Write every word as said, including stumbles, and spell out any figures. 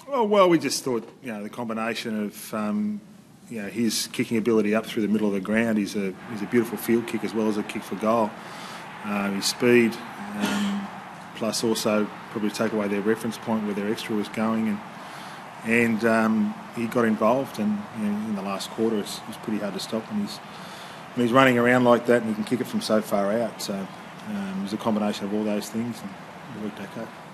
Oh, well, we just thought, you know, the combination of, um, you know, his kicking ability up through the middle of the ground. He's a he's a beautiful field kick as well as a kick for goal. Uh, his speed, um, plus also probably take away their reference point where their extra was going, and and um, he got involved. And you know, in the last quarter, it's, it's pretty hard to stop when he's when he's running around like that, and he can kick it from so far out. So um, it was a combination of all those things, and it worked okay.